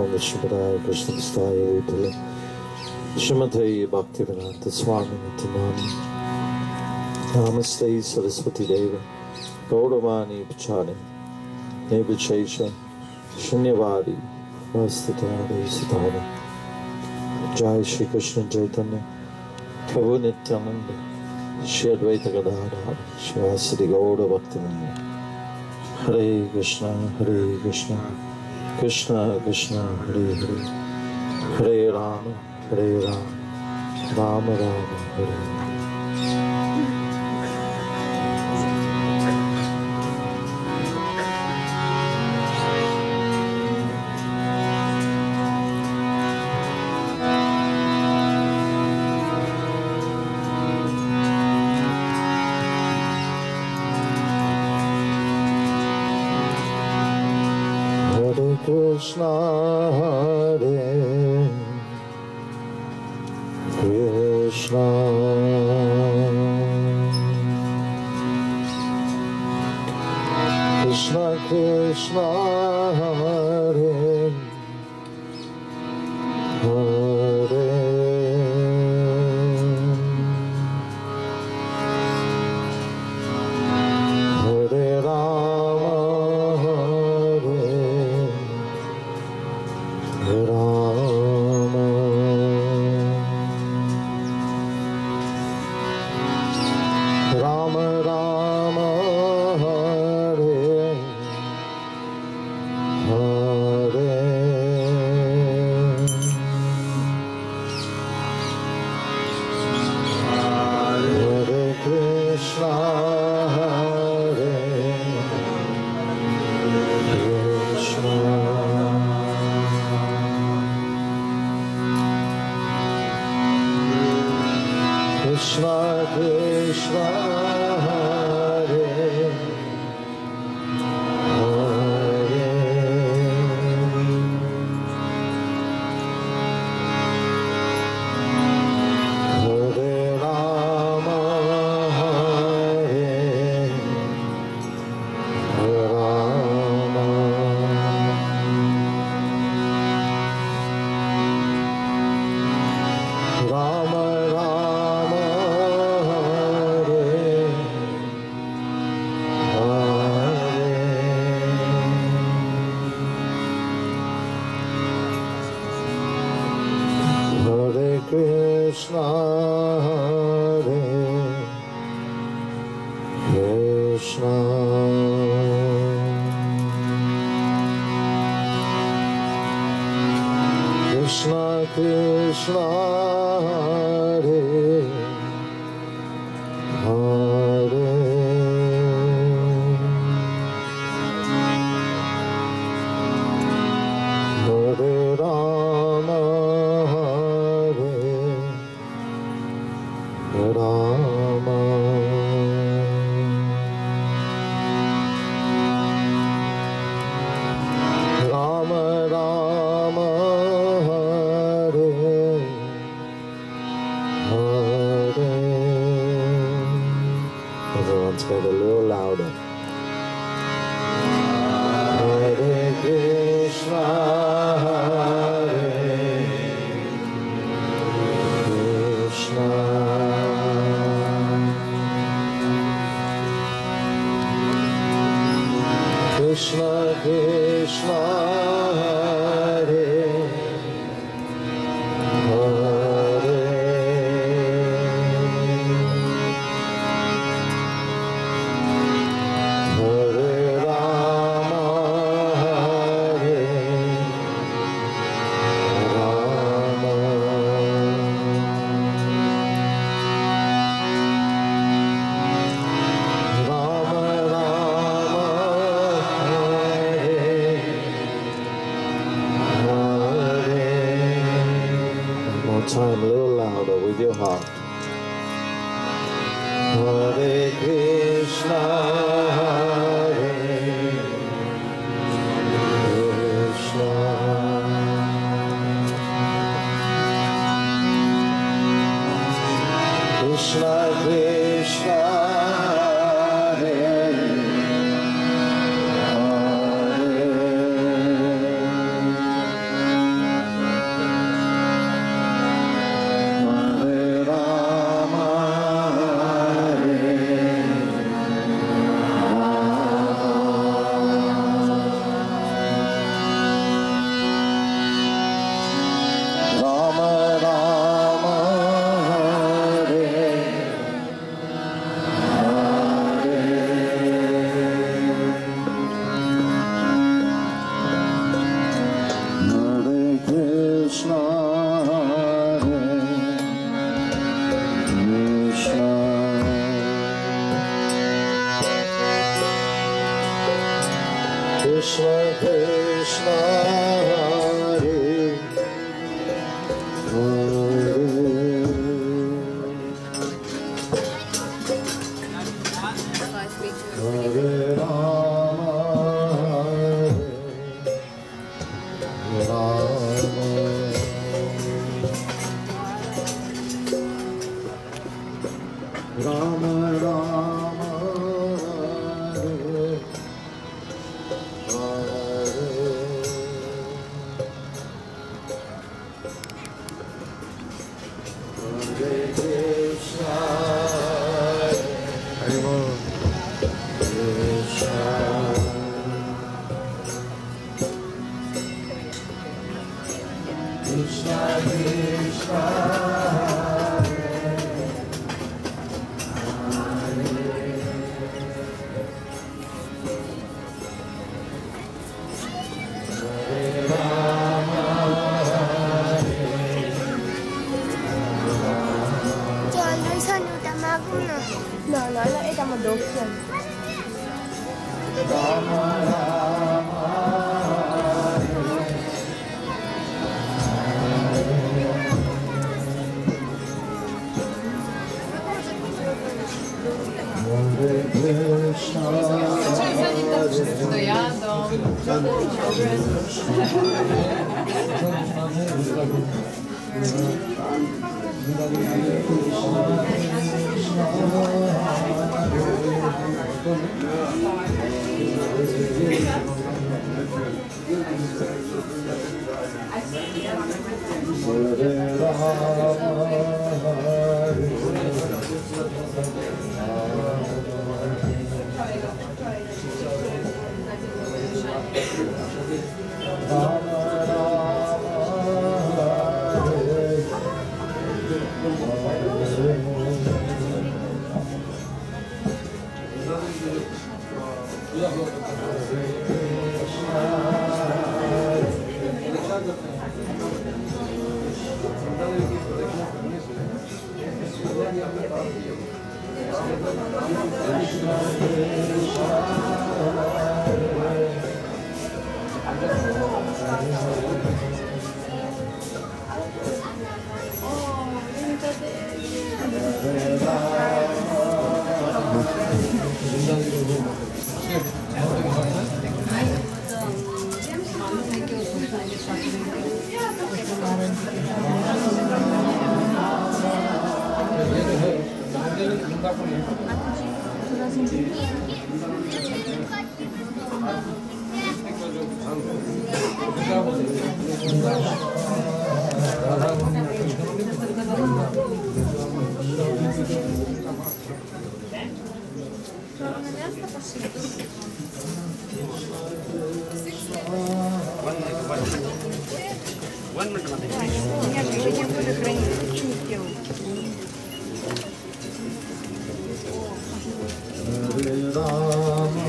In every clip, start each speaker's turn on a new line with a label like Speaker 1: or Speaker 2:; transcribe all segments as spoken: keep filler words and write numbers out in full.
Speaker 1: Vishnupadaya Krishna Prasthaya Bhutale Srimate Bhaktivedanta Swami Nityamani Namaste Saraswati Deva Gauravani Pachani Nebachesha Shunyavadi Vastatari Satara Jai Shri Krishna Chaitanya Prabhu Nityananda Shri Advaita Gadadhara Shivasadi Gaura Bhaktivedanta Hare Krishna Hare Krishna Krishna Krishna Hare Hare Hare Rama Hare Rama Rama Rama Hare Hare. Krishna Hare Krishna Krishna Krishna Hare Hare Hare Rama Krishna Krishna Hare Hare Hare Rama Hare Rama Rama Krishna Hare Krishna Krishna Krishna Hare Hare Hare Rama Rama Rama Rama Hare Hare. Everyone's got a little louder. Hare Krishna Hare Krishna Krishna Krishna Hare Hare Hare Rama Hare Rama Rama Rama time a little louder with your heart. Hare Krishna Hare Krishna Krishna Krishna Hare Hare Krishna Krishna Hare Hare Rama Hare Rama Rama Rama Hare Hare Krishna Krishna Krishna Krishna
Speaker 2: No, no, no, era más doce.
Speaker 1: Rama Rama Hare Krishna
Speaker 3: One minute, one minute.
Speaker 1: Hare Rama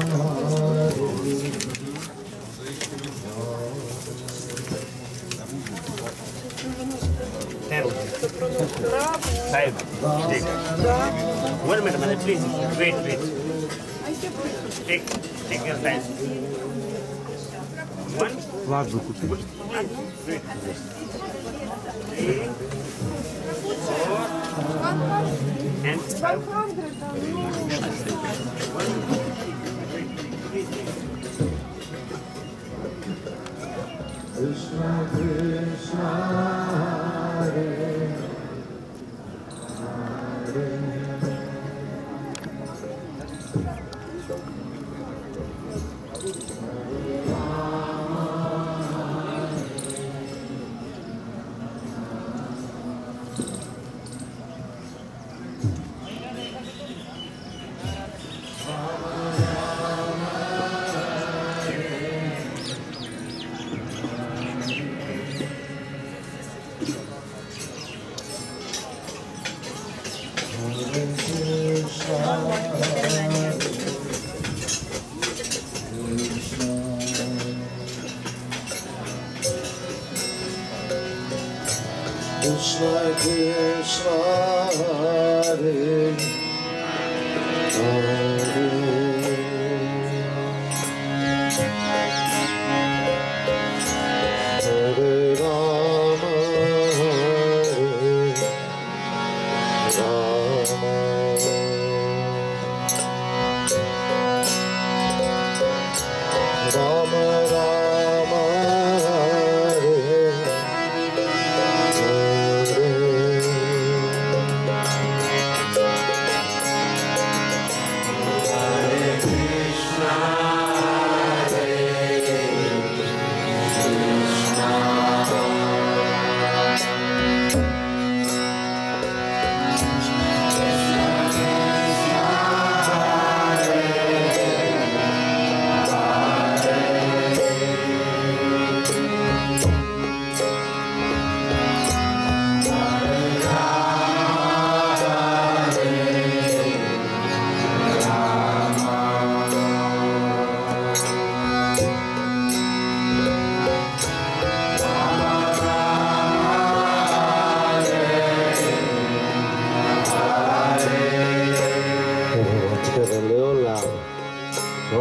Speaker 3: Five. Take. One minute, mother, please. Wait, wait. Take, take your time. One.
Speaker 4: Ладно, купи.
Speaker 3: Wait. Three. Four. And five.
Speaker 1: Krishna Krishna Hare Hare Krishna Krishna Hare Hare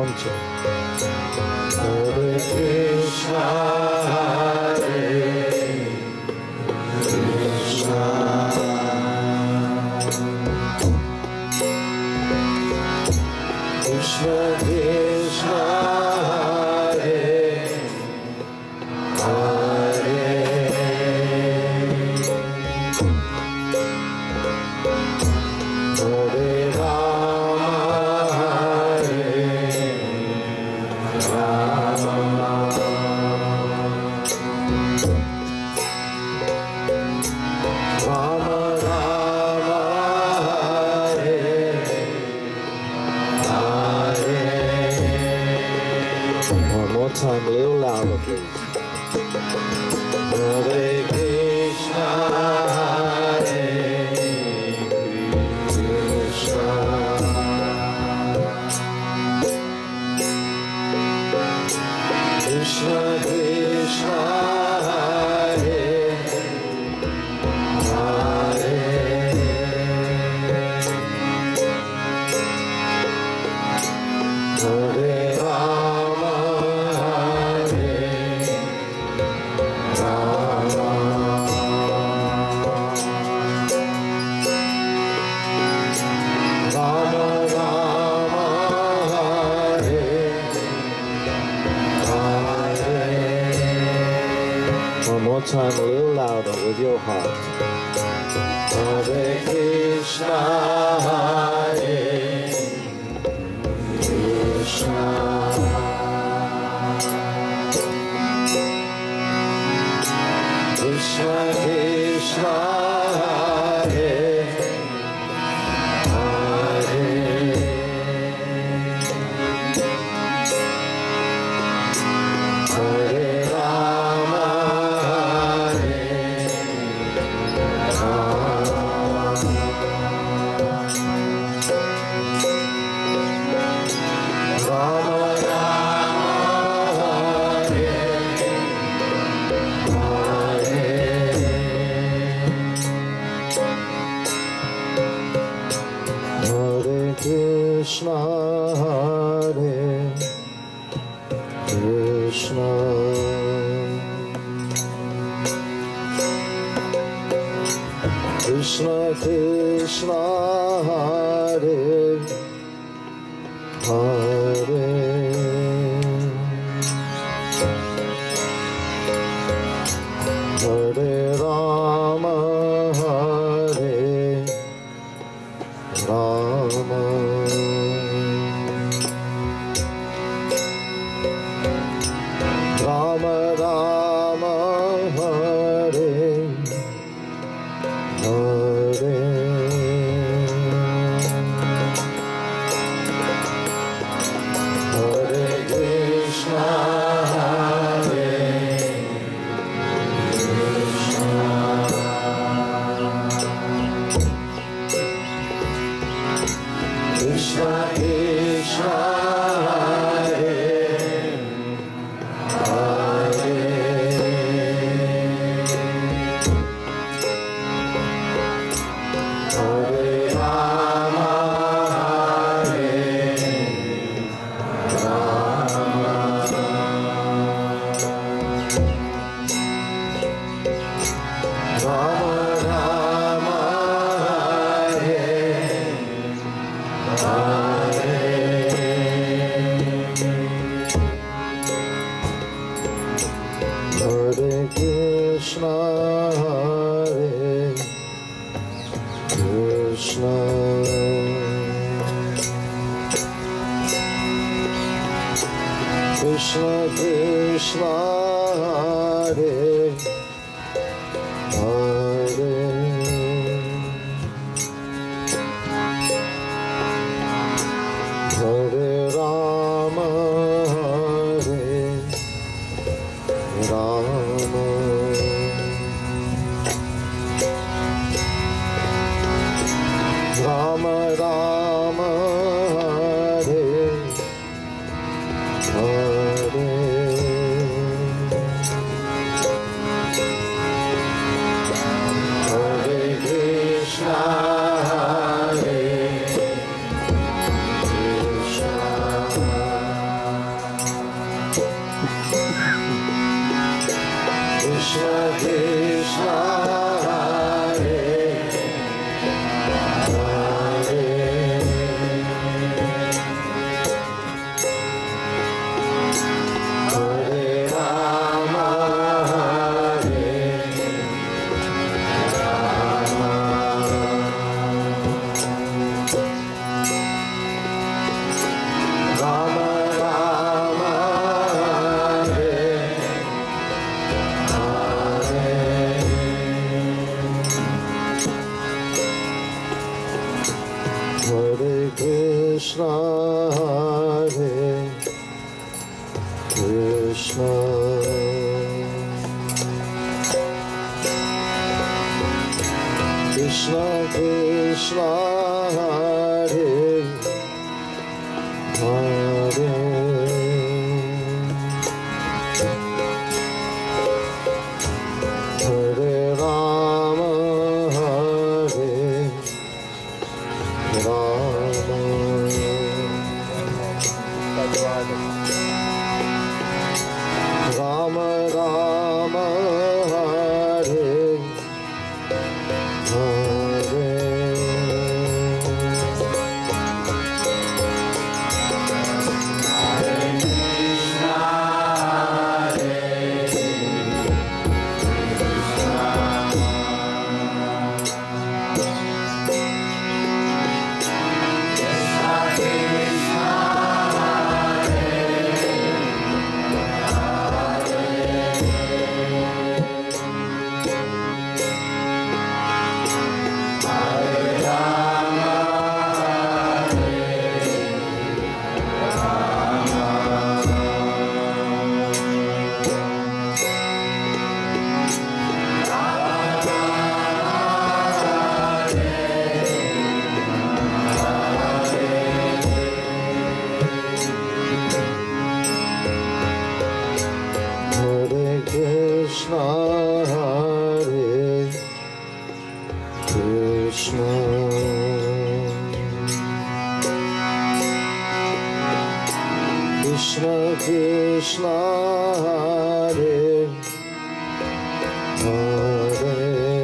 Speaker 1: groncie. Hare Krishna, Hare Krishna, Krishna Krishna, Hare Hare, Hare Rama, Hare Rama, Rama Rama, Hare Hare. One more time, a little louder, please. Hare Krishna, Hare Krishna, Krishna Krishna, Hare Hare, Hare Rama, Hare Rama, Rama Rama, Hare Hare. One more time, a little louder with your heart. Hare Krishna, Hare Krishna, Krishna Krishna, Hare Hare, Hare Rama, Hare Rama, Rama Rama, Hare Hare, Hare Krishna, Hare Krishna, Krishna Krishna, Hare Hare, Hare Rama, Hare Rama, Rama Rama, Hare Hare, Hare Krishna, Hare Krishna, Krishna Krishna, Hare Hare, Hare Rama, Hare Rama, Rama Rama, Hare Hare, Hare Krishna, Hare Krishna, Krishna Krishna, Hare Hare, Hare Rama, Hare Rama, Rama Rama, Hare Hare, Hare Krishna, Hare Krishna, Hare Krishna, Hare Krishna, Krishna Krishna, Hare Hare, Hare Rama, Hare Rama, Rama Rama, Hare Hare, Hare Krishna, Hare Krishna, Krishna Krishna, Hare Hare,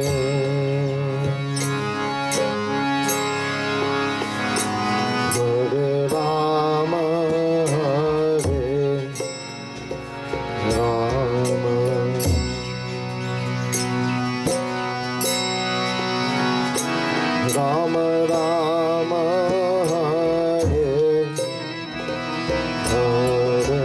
Speaker 1: Hare Rama, Hare Rama, Rama Rama, Hare Hare,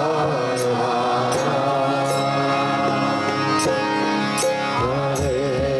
Speaker 1: Hare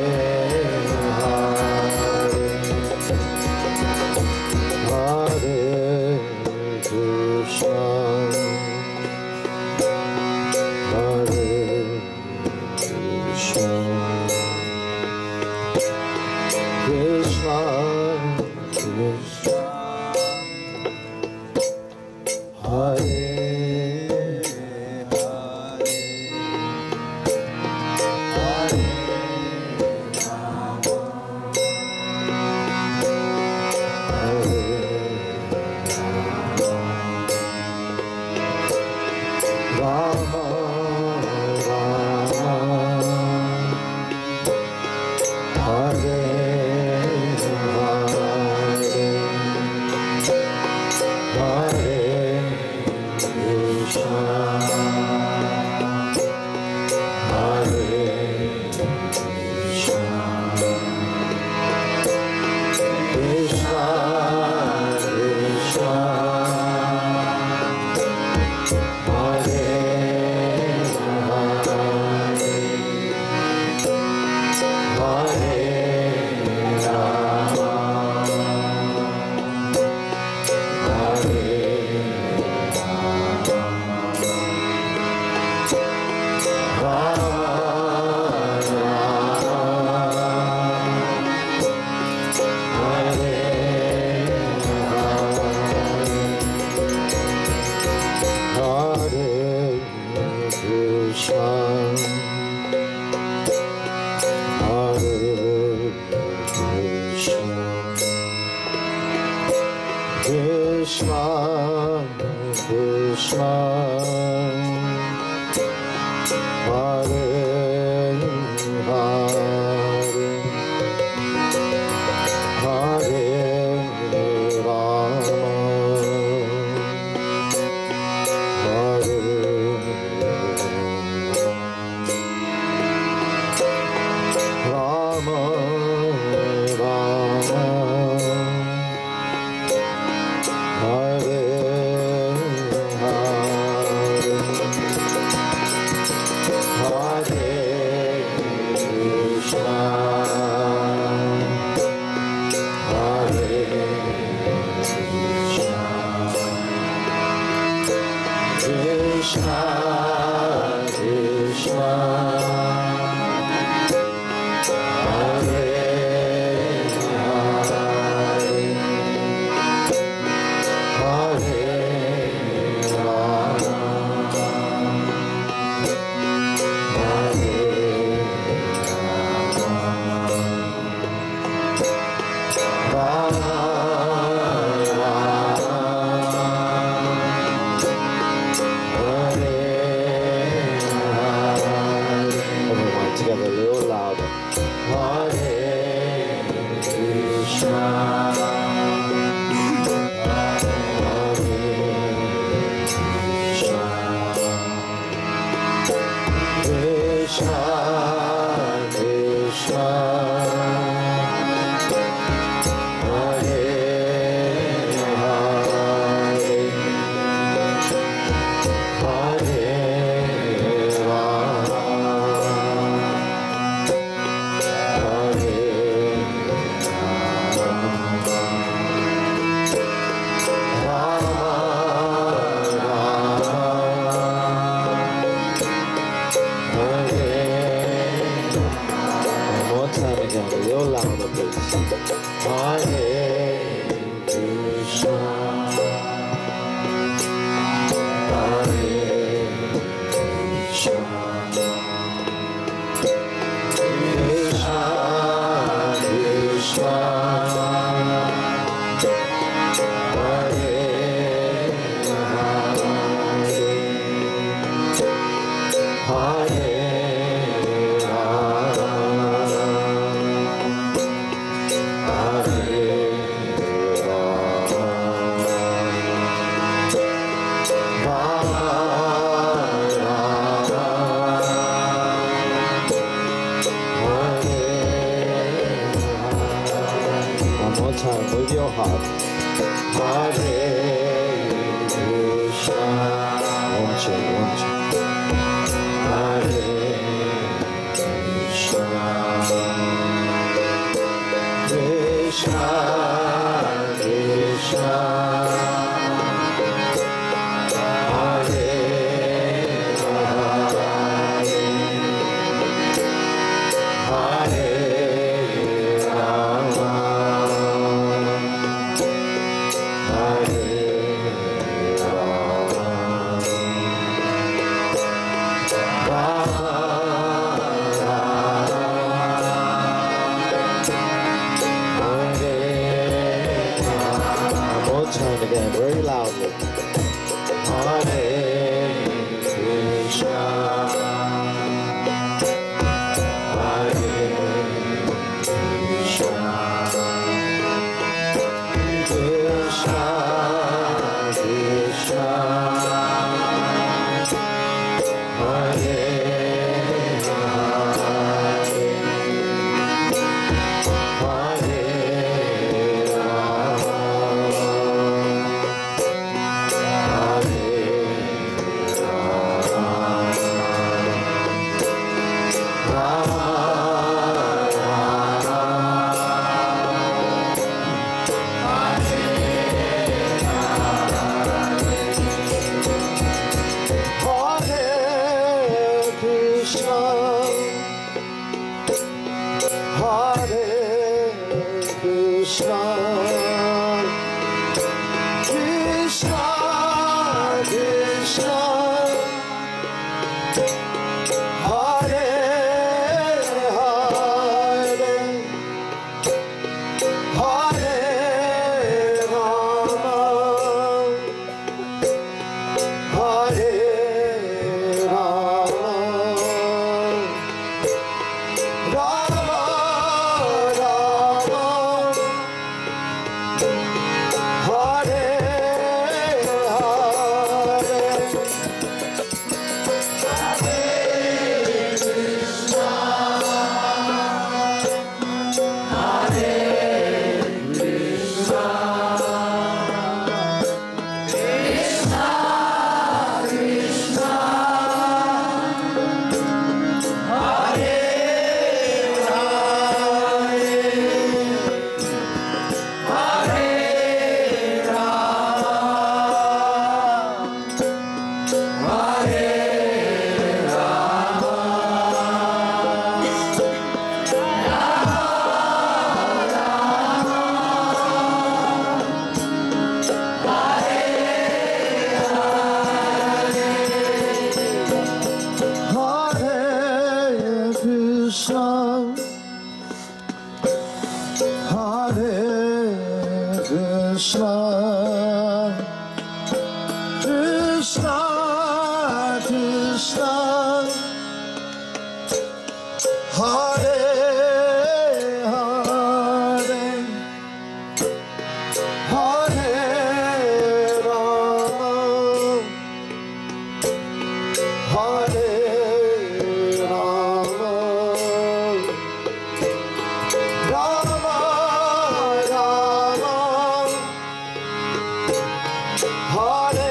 Speaker 1: Hare Hare Hare Hare Rama Hare Rama Rama Rama Hare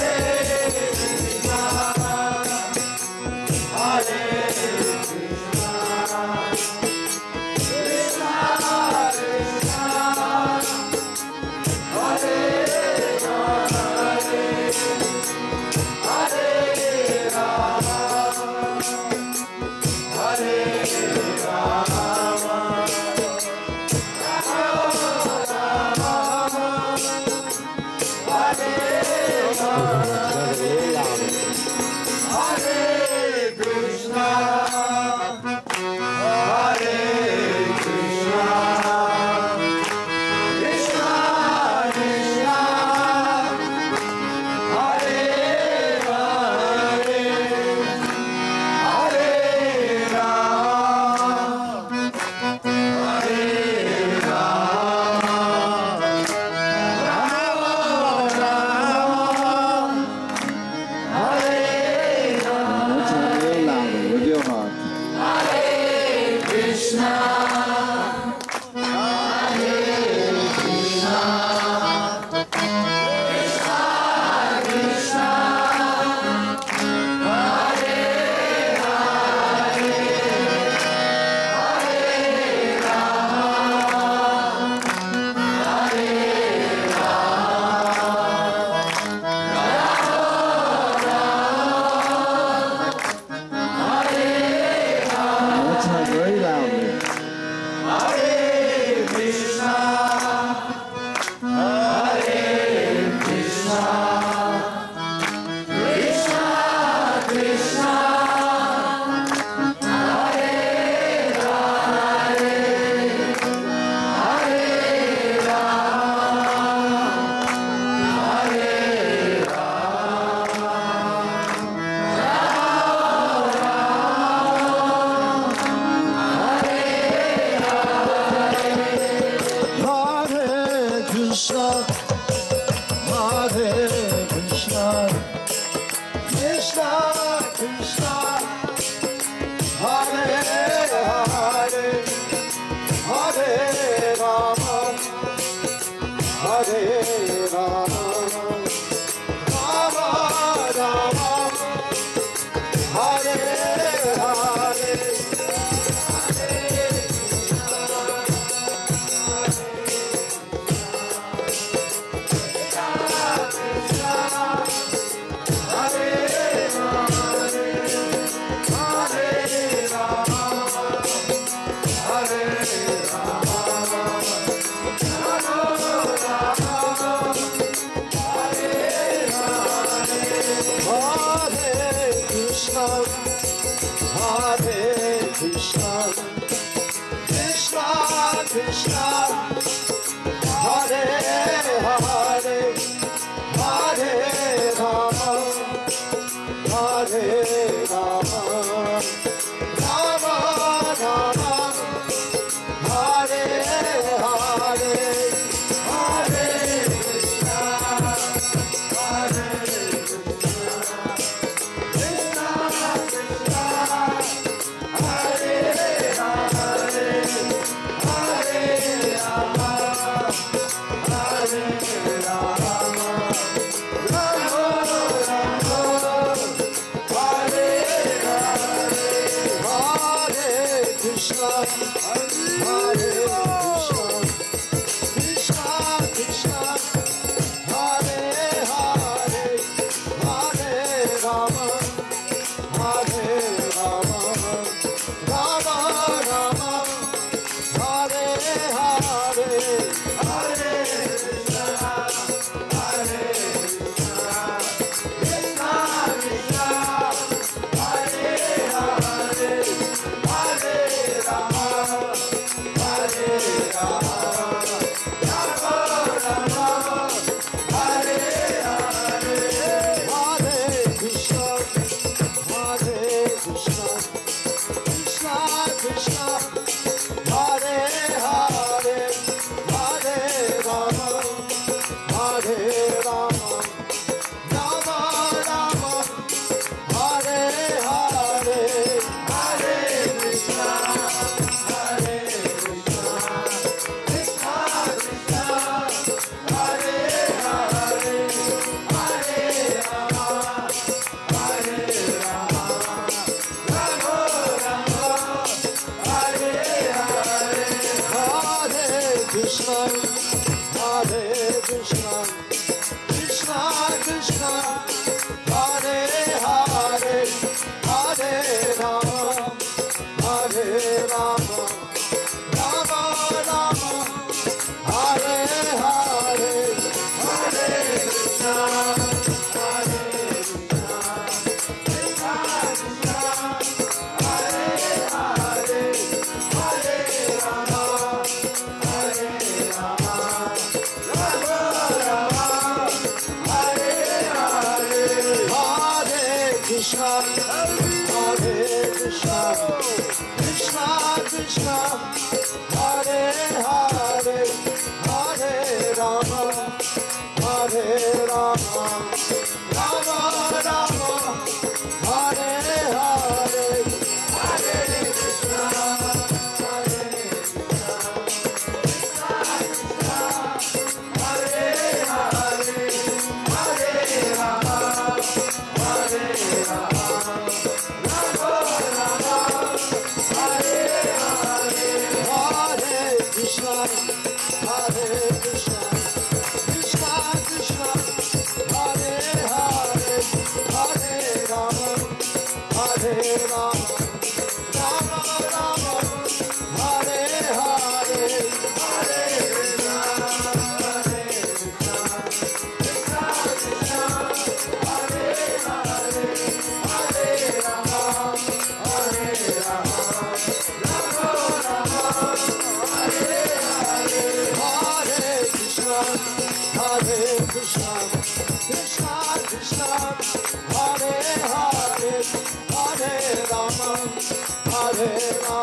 Speaker 1: Hare Krishna, Hare Krishna, Krishna Krishna, Hare Hare, Hare Rama, Hare Rama, Rama Rama, Hare Hare. Krishna, Hare Hare, Hare Rama, Hare Rama, Rama Rama, Hare Hare, Hare Krishna, Hare Krishna, Krishna Krishna, Hare Hare. Krishna, Hare Krishna, Krishna Krishna, Hare Hare, Hare Rama, Hare Rama, Rama Rama, Hare Hare, Hare Krishna, Hare Krishna, Krishna Krishna, Hare Hare.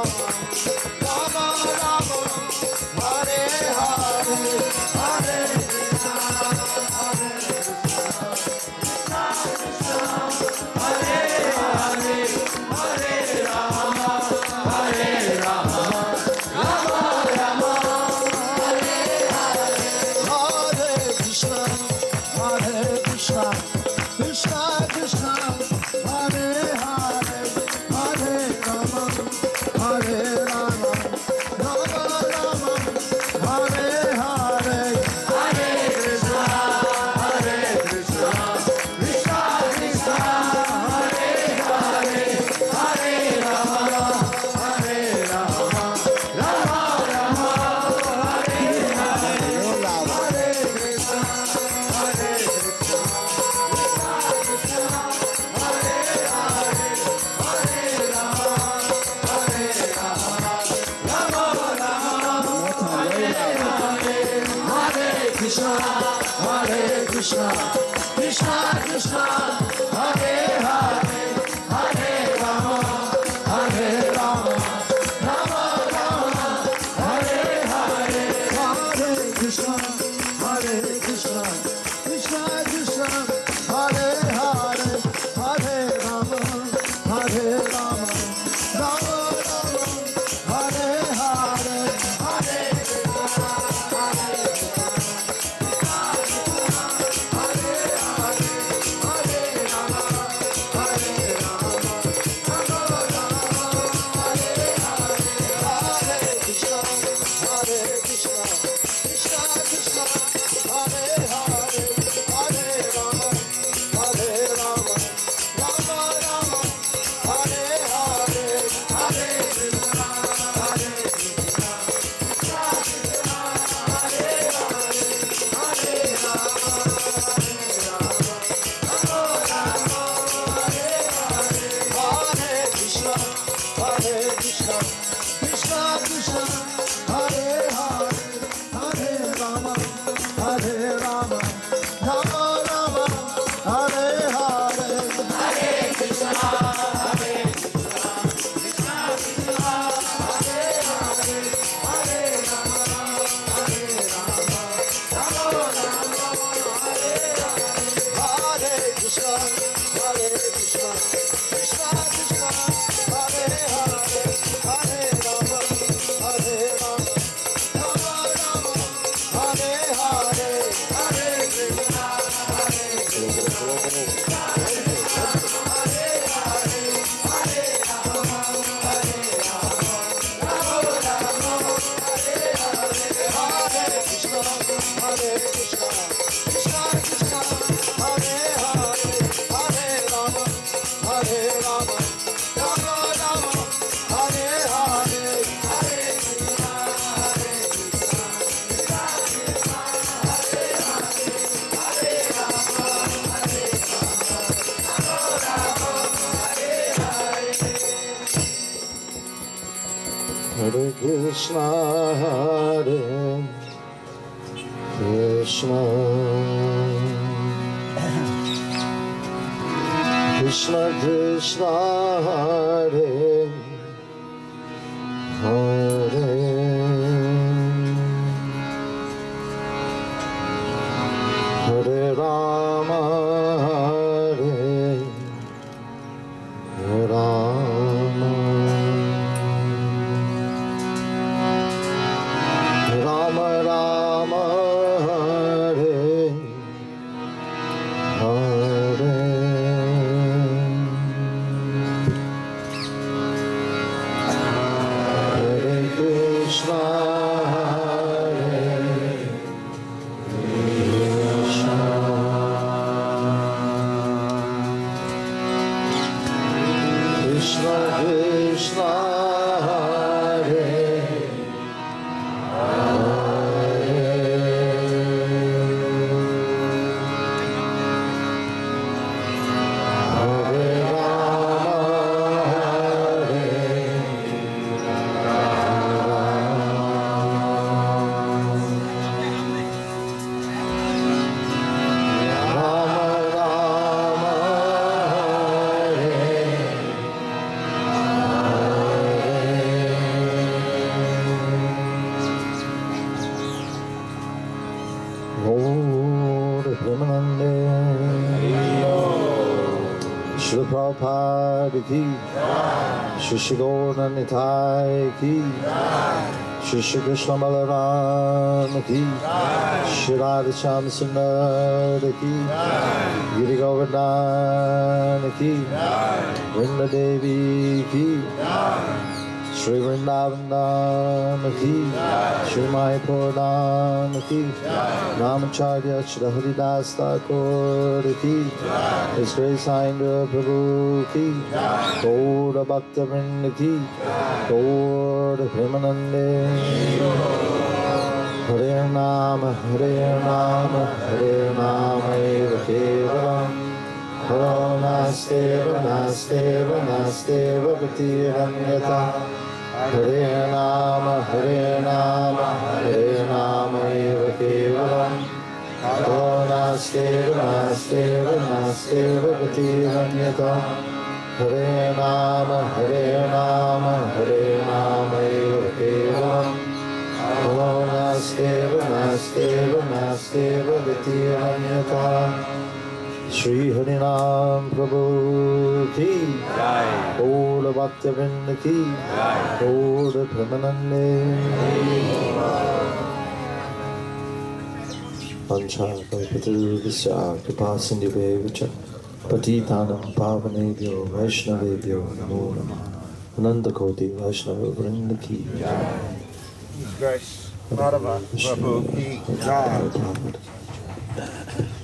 Speaker 1: Hare Hare Krishna, Krishna Krishna, Hare Hare, Hare Rama, Hare Rama, Rama Rama, Hare Hare, Hare Krishna, Hare Krishna, Krishna Krishna, Hare Hare, Hare Rama, Hare Rama, Rama Rama, Hare Hare, Hare Hare Krishna, Hare Krishna, Krishna Krishna, Hare Hare, Hare Rama, Hare Rama, Rama Rama, Hare Hare, Hare Krishna, Hare Krishna, Krishna Krishna, Hare Shri Prabhupada ki, Shri Shri Gaura Nitai ki, Shri Shri Krishna Balaram ki, Shri Radha Shyam Sundar ki, Giri Govardhan ki, Vrinda Devi ki, Shri Vrindavan Dham ki, Shri Mayapur Dham ki, Ramacharya Shri Haridas Thakur ki, His Grace Indra Prabhu ki, Gaura Bhakta Vrinda ki, Gaura Premanande. Hare Nama, Hare Nama, Hare Nama Eva Kevalam, Hare Nasteva, Nasteva, Nasteva Gatiranyata. Hare Nama, Hare Nama, Hare Nama Eva Kevalam, ो नास्तेव नास्तेव नास्तेव गतिरन्यथा हरे नाम हरे नाम हरे नाम एव केवलम् ो नास्तेव नास्तेव नास्तेव गतिरन्यथा श्री हरिनाम प्रभु की ओल भक्तवृंद की ओल ब्रह्मानंदे पंचाकल्पतरुभ्यश्च कृपासिन्धुभ्येव च पतितानां पावनेभ्यो वैष्णवेभ्यो नमो नमः अनंतकोटि वैष्णव वृंद की
Speaker 4: Grace, Madhava, Prabhu ki jai.